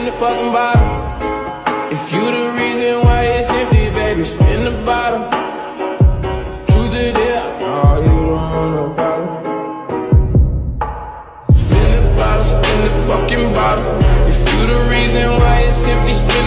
the fucking bottle. If you the reason why it's empty, baby, spin the bottle. Truth it is, nah, you don't want no problem. Spin the bottle, spin the fucking bottle. If you the reason why it's empty, spin